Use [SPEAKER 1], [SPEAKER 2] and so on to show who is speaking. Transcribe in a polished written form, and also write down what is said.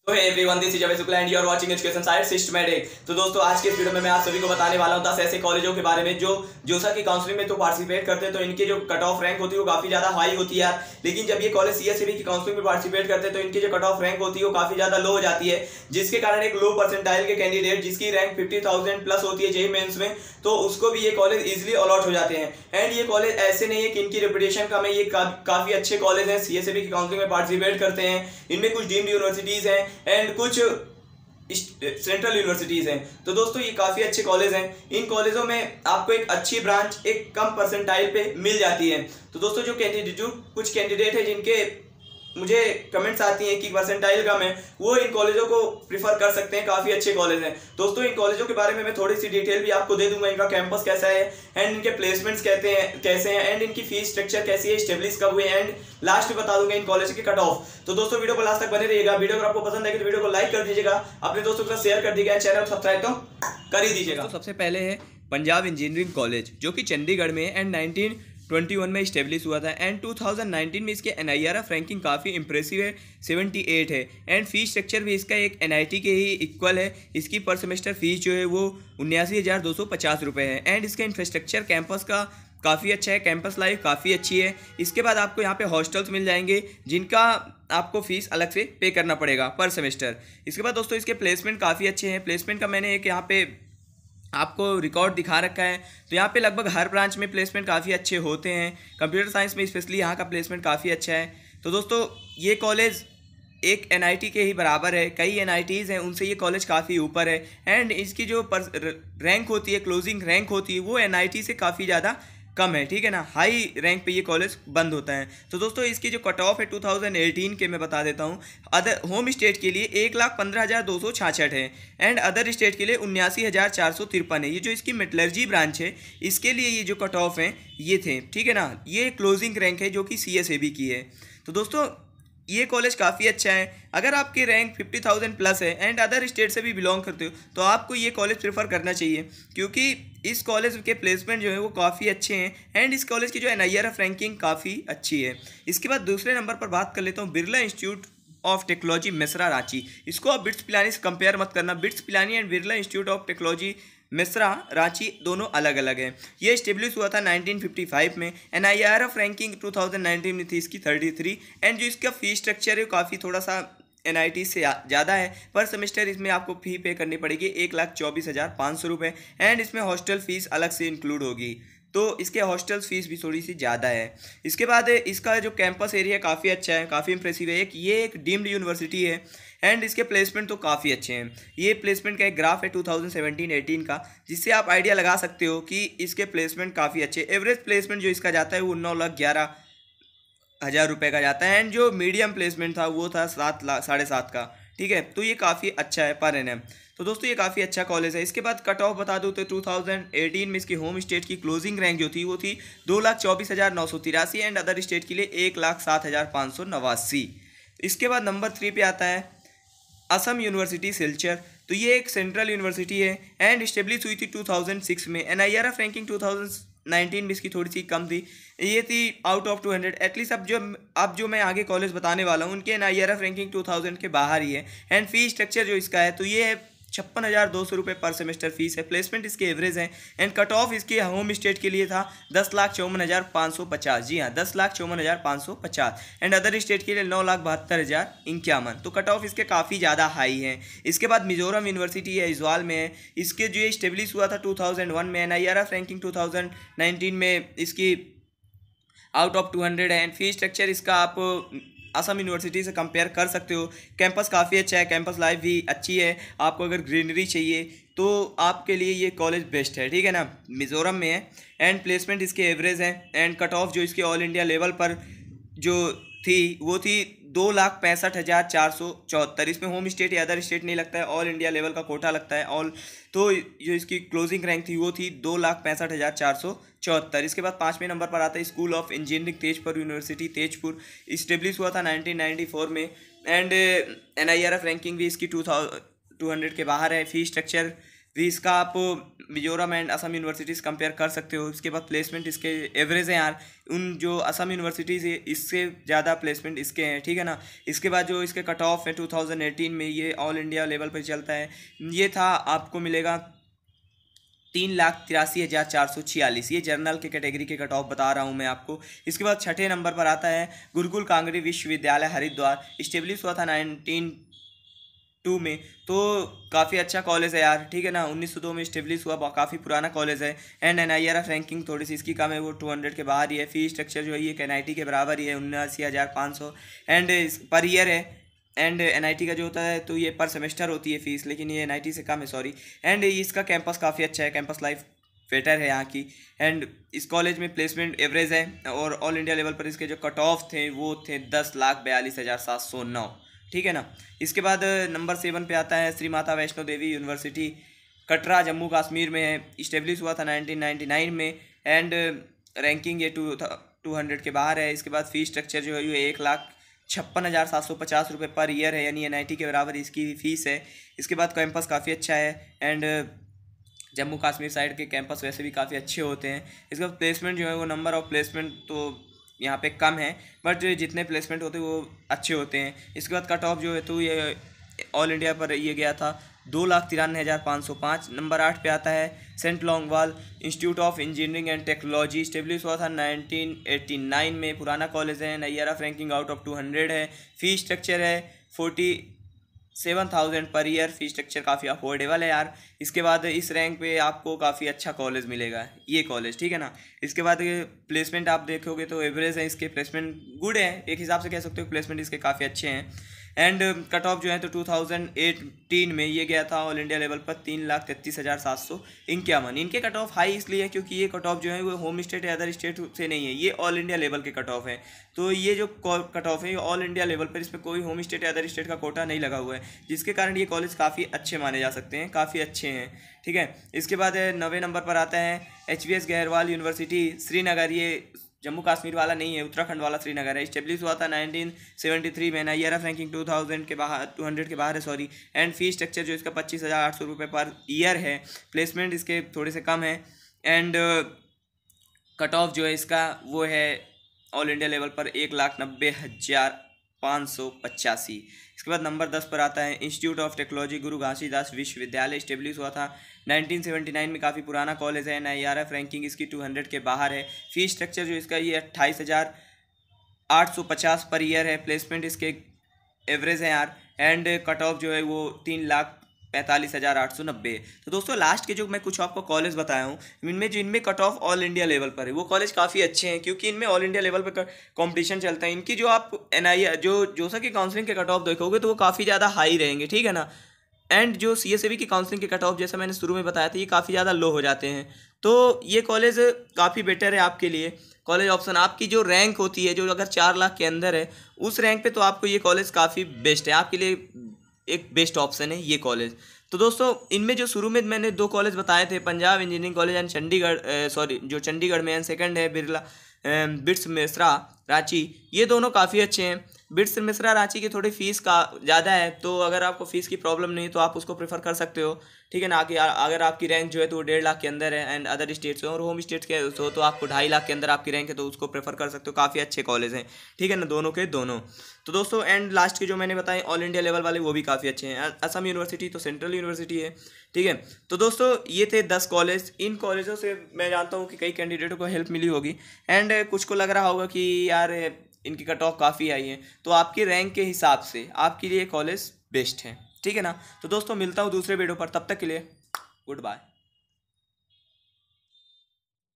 [SPEAKER 1] तो hey everyone, this is Abhay Shukla and you are watching education site systematic. तो दोस्तों, आज के इस वीडियो में मैं आप सभी को बताने वाला हूं 10 ऐसे कॉलेजों के बारे में जो जोसा की काउंसलिंग में तो पार्टिसिपेट करते हैं, तो इनकी जो कट ऑफ रैंक होती है वो काफी ज्यादा हाई होती है यार। लेकिन जब ये कॉलेज सीएसईबी की काउंसलिंग में पार्टिसिपेट करते हैं तो इनकी जो कट ऑफ रैंक होती है वो काफी ज्यादा लो हो जाती है, जिसके कारण एक लो परसेंटाइल के कैंडिडेट जिसकी रैंक 50,000 प्लस होती है जेईई मेंस में, तो उसको भी ये कॉलेज इजिली अलॉट हो जाते हैं। एंड ये कॉलेज ऐसे नहीं है कि इनकी रेपुटेशन कम है, ये काफी अच्छे कॉलेज हैं, सीएसईबी की काउंसलिंग में पार्टिसिपेट करते हैं। इनमें कुछ डीम्ड यूनिवर्सिटीज हैं एंड कुछ सेंट्रल यूनिवर्सिटीज हैं। तो दोस्तों, ये काफी अच्छे कॉलेज हैं। इन कॉलेजों में आपको एक अच्छी ब्रांच एक कम परसेंटाइल पे मिल जाती है। तो दोस्तों, जो कुछ कैंडिडेट है जिनके मुझे कमेंट्स आती हैं कि परसेंटाइल कम है, वो इन कॉलेजों को प्रीफर कर सकते हैं, काफी अच्छे कॉलेज हैं। दोस्तों, इन कॉलेजों के बारे में मैं थोड़ी सी डिटेल भी आपको दे दूंगा, इनका कैंपस कैसा है एंड इनके प्लेसमेंट्स कैसे हैं एंड इनकी फीस स्ट्रक्चर कैसी है, स्टेब्लिश कब हुए एंड लास्ट में बता दूंगा इन कॉलेज के कट ऑफ। तो दोस्तों, वीडियो को लास्ट तक बने रहिएगा। वीडियो अगर आपको पसंद आएगी तो वीडियो को लाइक कर दीजिएगा, अपने दोस्तों के साथ शेयर कर दीजिएगा, चैनल को सब्सक्राइब तो कर ही दीजिएगा। तो सबसे पहले है पंजाब इंजीनियरिंग कॉलेज, जो कि चंडीगढ़ में है एंड 1921 में इस्टेब्लिश हुआ था एंड 2019 में इसके NIRF रैंकिंग काफ़ी इंप्रेसिव है, 78 है एंड फीस स्ट्रक्चर भी इसका एक NIT के ही इक्वल है। इसकी पर सेमेस्टर फीस जो है वो 79,250 रुपये है एंड इसका इंफ्रास्ट्रक्चर कैंपस का काफ़ी अच्छा है, कैंपस लाइफ काफ़ी अच्छी है। इसके बाद आपको यहाँ पे हॉस्टल्स मिल जाएंगे जिनका आपको फीस अलग से पे करना पड़ेगा पर सेमेस्टर। इसके बाद दोस्तों, इसके प्लेसमेंट काफ़ी अच्छे हैं। प्लेसमेंट का मैंने एक यहाँ पे आपको रिकॉर्ड दिखा रखा है। तो यहाँ पे लगभग हर ब्रांच में प्लेसमेंट काफ़ी अच्छे होते हैं। कंप्यूटर साइंस में स्पेशली यहाँ का प्लेसमेंट काफ़ी अच्छा है। तो दोस्तों, ये कॉलेज एक NIT के ही बराबर है, कई NITs हैं उनसे ये कॉलेज काफ़ी ऊपर है एंड इसकी जो रैंक होती है, क्लोजिंग रैंक होती है, वो NIT से काफ़ी ज़्यादा कम है, ठीक है ना। हाई रैंक पे ये कॉलेज बंद होता है। तो दोस्तों, इसकी जो कट ऑफ है 2018 के मैं बता देता हूँ। अदर होम स्टेट के लिए 1,15,266 है एंड अदर स्टेट के लिए 79,453 है। ये जो इसकी मेटलर्जी ब्रांच है, इसके लिए ये जो कट ऑफ हैं ये थे, ठीक है ना। ये क्लोजिंग रैंक है जो कि CSAB की है। तो दोस्तों, ये कॉलेज काफ़ी अच्छा है। अगर आपकी रैंक 50,000 प्लस है एंड अदर स्टेट से भी बिलोंग करते हो तो आपको ये कॉलेज प्रेफर करना चाहिए, क्योंकि इस कॉलेज के प्लेसमेंट जो है वो काफ़ी अच्छे हैं एंड इस कॉलेज की जो NIRF रैंकिंग काफ़ी अच्छी है। इसके बाद दूसरे नंबर पर बात कर लेता हूँ Birla institute of technology Mesra Ranchi. इसको आप बिट्स पिलानी से कंपेयर मत करना। BITS Pilani and Birla institute of technology Mesra Ranchi दोनों अलग अलग है। ये इस्टेब्लिश हुआ था 1955 में। NIRF रैंकिंग 2019 में थी इसकी 33 एंड जो इसका फीस स्ट्रक्चर है काफ़ी थोड़ा सा NIT से ज़्यादा है। पर सेमेस्टर इसमें आपको फ़ी पे करनी पड़ेगी 1,24,500 रुपये एंड इसमें हॉस्टल फीस अलग से इंक्लूड होगी, तो इसके हॉस्टल फीस भी थोड़ी सी ज़्यादा है। इसके बाद इसका जो कैंपस एरिया काफ़ी अच्छा है, काफ़ी इंप्रेसिव है। ये एक डीम्ड यूनिवर्सिटी है एंड इसके प्लेसमेंट तो काफ़ी अच्छे हैं। ये प्लेसमेंट का एक ग्राफ है 2017-18 का, जिससे आप आइडिया लगा सकते हो कि इसके प्लेसमेंट काफ़ी अच्छे। एवरेज प्लेसमेंट जो इसका जाता है वो 9,11,000 रुपये का जाता है एंड जो मीडियम प्लेसमेंट था वो था 7,00,000 का, ठीक है। तो ये काफ़ी अच्छा है पर एनएम। तो दोस्तों, ये काफ़ी अच्छा कॉलेज है। इसके बाद कट ऑफ बता दूँ तो 2018 में इसकी होम स्टेट की क्लोजिंग रैंक जो थी वो थी 2,24,983 एंड अदर स्टेट के लिए 1,07,589। इसके बाद नंबर 3 पे आता है असम यूनिवर्सिटी सिलचर। तो ये एक सेंट्रल यूनिवर्सिटी है एंड इस्टेब्लिश हुई थी 2006 में। NIRF रैंकिंग 2019 में इसकी थोड़ी सी कम थी, ये थी आउट ऑफ 200 एटलीस्ट। अब जो मैं आगे कॉलेज बताने वाला हूँ उनके NIRF रैंकिंग 2000 के बाहर ही है एंड फी स्ट्रक्चर जो इसका है तो ये है 56,200 रुपये पर सेमेस्टर फीस है। प्लेसमेंट इसके एवरेज हैं एंड कट ऑफ इसके होम स्टेट के लिए था 10,54,550। जी हाँ, 10,54,550 एंड अदर स्टेट के लिए 9,72,051। तो कट ऑफ इसके काफ़ी ज़्यादा हाई हैं। इसके बाद मिजोरम यूनिवर्सिटी है, इजवाल में है। इसके जो इस्टेब्लिश हुआ था 2001 में। NIRF रैंकिंग 2019 में इसकी आउट ऑफ 200 है एंड फी स्ट्रक्चर इसका आप असम यूनिवर्सिटी से कंपेयर कर सकते हो। कैंपस काफ़ी अच्छा है, कैंपस लाइफ भी अच्छी है। आपको अगर ग्रीनरी चाहिए तो आपके लिए ये कॉलेज बेस्ट है, ठीक है ना। मिज़ोरम में है एंड प्लेसमेंट इसके एवरेज हैं एंड कट ऑफ जो इसके ऑल इंडिया लेवल पर जो थी वो थी 2,65,474। इसमें होम स्टेट या अदर स्टेट नहीं लगता है, ऑल इंडिया लेवल का कोटा लगता है ऑल। तो जो इसकी क्लोजिंग रैंक थी वो थी 2,65,474। इसके बाद 5वें नंबर पर आता है school of engineering Tezpur university Tezpur. Establish हुआ था 1994 में एंड NIRF रैंकिंग भी इसकी 200 के बाहर है। फी स्ट्रक्चर भी इसका आप Mizoram and Assam universities compare कर सकते हो। इसके बाद प्लेसमेंट इसके एवरेज हैं यार, उन जो असम यूनिवर्सिटीज़ है इससे ज़्यादा प्लेसमेंट इसके हैं, ठीक है ना। इसके बाद जो इसके कट ऑफ है 2018 में, ये ऑल इंडिया लेवल पर चलता है, ये था आपको मिलेगा 3,83,446। ये जर्नल के कैटेगरी के कट ऑफ बता रहा हूँ मैं आपको। इसके बाद छठे नंबर पर आता है गुरुकुल कांगड़ी विश्वविद्यालय हरिद्वार, इस्टेब्लिश हुआ था 1902 में, तो काफ़ी अच्छा कॉलेज है यार, ठीक है ना। 1902 में इस्टेब्लिश हुआ, काफ़ी पुराना कॉलेज है। एंड NIRF रैंकिंग थोड़ी सी इसकी कम है, वो 200 के बाहर ही है। फी स्ट्रक्चर जो है ये NIT के बराबर ही है, 79,500 एंड पर ईयर है। एंड NIT का जो होता है तो ये पर सेमेस्टर होती है फीस, लेकिन ये NIT से कम है, सॉरी। एंड इसका कैंपस काफ़ी अच्छा है, कैंपस लाइफ बेटर है यहाँ की। एंड इस कॉलेज में प्लेसमेंट एवरेज है, और ऑल इंडिया लेवल पर इसके जो कट ऑफ थे वो थे 10,42,709, ठीक है ना। इसके बाद नंबर 7 पे आता है श्री माता वैष्णो देवी यूनिवर्सिटी, कटरा जम्मू कश्मीर में है। इस्टेब्लिश हुआ था 1999 में, एंड रैंकिंग ये 200 के बाहर है। इसके बाद फीस स्ट्रक्चर जो है ये 1,56,750 रुपये पर ईयर है, यानी NIT के बराबर इसकी फ़ीस है। इसके बाद कैंपस काफ़ी अच्छा है, एंड जम्मू कश्मीर साइड के कैंपस वैसे भी काफ़ी अच्छे होते हैं। इसके बाद प्लेसमेंट जो है वो नंबर ऑफ प्लेसमेंट तो यहाँ पे कम है, बट जितने प्लेसमेंट होते हैं वो अच्छे होते हैं। इसके बाद कट ऑफ जो है तो ये ऑल इंडिया पर ये गया था 2,93,505। नंबर 8 पे आता है Sant Longowal institute of engineering and technology, establish हुआ था 1989 में, पुराना कॉलेज है। NIRF रैंकिंग आउट ऑफ 200 है। फी स्ट्रक्चर है 47,000 पर ईयर, फी स्ट्रक्चर काफ़ी अफोर्डेबल है यार। इसके बाद इस रैंक पे आपको काफ़ी अच्छा कॉलेज मिलेगा ये कॉलेज, ठीक है ना। इसके बाद प्लेसमेंट आप देखोगे तो एवरेज है इसके, प्लेसमेंट गुड है, एक हिसाब से कह सकते हो प्लेसमेंट इसके काफ़ी अच्छे हैं। एंड कट ऑफ जो है तो 2018 में ये गया था ऑल इंडिया लेवल पर 3,33,751। इनके कट ऑफ हाई इसलिए है क्योंकि ये कट ऑफ जो है वो होम स्टेट या अदर स्टेट से नहीं है, ये ऑल इंडिया लेवल के कट ऑफ है। तो ये जो कट ऑफ है ये ऑल इंडिया लेवल पर, इसमें कोई होम स्टेट या अदर स्टेट का कोटा नहीं लगा हुआ है, जिसके कारण ये कॉलेज काफ़ी अच्छे माने जा सकते हैं, काफ़ी अच्छे हैं, ठीक है। इसके बाद 9वें नंबर पर आता है HVS गहरवाल यूनिवर्सिटी श्रीनगर, ये जम्मू कश्मीर वाला नहीं है, उत्तराखंड वाला श्रीनगर है। इस्टेब्लिश हुआ था 1973 में। NIRF रैंकिंग 200 के बाहर है, सॉरी। एंड फी स्ट्रक्चर जो इसका 25,800 रुपये पर ईयर है। प्लेसमेंट इसके थोड़े से कम है। एंड कट ऑफ जो है इसका वो है ऑल इंडिया लेवल पर 1,90,585। इसके बाद नंबर 10 पर आता है इंस्टीट्यूट ऑफ टेक्नोलॉजी गुरु घासीदास विश्वविद्यालय, इस्टेब्लिश हुआ था 1979 में, काफ़ी पुराना कॉलेज है। NIRF रैंकिंग इसकी 200 के बाहर है। फी स्ट्रक्चर जो इसका ये 28,850 पर ईयर है। प्लेसमेंट इसके एवरेज है यार। एंड कट ऑफ जो है वो 3,45,890 है। तो दोस्तों लास्ट के जो मैं कुछ आपको कॉलेज बताया हूँ, इनमें cut off all India level पर है, वो कॉलेज काफ़ी अच्छे हैं क्योंकि इनमें ऑल इंडिया लेवल पर कंपटीशन चलता है। इनकी जो आप जोसा की काउंसलिंग के कट ऑफ देखोगे तो वो काफ़ी ज़्यादा हाई रहेंगे, ठीक है ना। एंड जो CSAB की काउंसलिंग के कट ऑफ जैसा मैंने शुरू में बताया था ये काफ़ी ज़्यादा लो हो जाते हैं। तो ये कॉलेज काफ़ी बेटर है आपके लिए। कॉलेज ऑप्शन आपकी जो रैंक होती है, जो अगर 4 लाख के अंदर है, उस रैंक पे तो आपको ये कॉलेज काफ़ी बेस्ट है, आपके लिए एक बेस्ट ऑप्शन है ये कॉलेज। तो दोस्तों इनमें जो शुरू में मैंने 2 कॉलेज बताए थे, Punjab engineering college and Chandigarh, जो चंडीगढ़ में, एंड सेकंड है बिरला बिट्स मिश्रा रांची, ये दोनों काफ़ी अच्छे हैं। बिट्स मिश्रा रांची की थोड़ी फीस का ज़्यादा है, तो अगर आपको फ़ीस की प्रॉब्लम नहीं तो आप उसको प्रेफर कर सकते हो, ठीक है ना। कि अगर आपकी रैंक जो है तो 1.5 लाख के अंदर है एंड अदर स्टेट्स हो और होम स्टेट्स के हो तो आपको 2.5 लाख के अंदर आपकी रैंक है, तो उसको प्रेफर कर सकते हो। काफ़ी अच्छे कॉलेज हैं, ठीक है ना, दोनों के दोनों। तो दोस्तों एंड लास्ट के जो मैंने बताए ऑल इंडिया लेवल वाले वो भी काफ़ी अच्छे हैं। असम यूनिवर्सिटी तो सेंट्रल यूनिवर्सिटी है, ठीक है। तो दोस्तों ये थे 10 कॉलेज। इन कॉलेजों से मैं जानता हूँ कि कई कैंडिडेटों को हेल्प मिली होगी, एंड कुछ को लग रहा होगा कि यार इनकी कट ऑफ काफ़ी आई है, तो आपकी रैंक के हिसाब से आपके लिए कॉलेज बेस्ट है, ठीक है ना। तो दोस्तों मिलता हूँ दूसरे वीडियो पर, तब तक के लिए गुड बाय।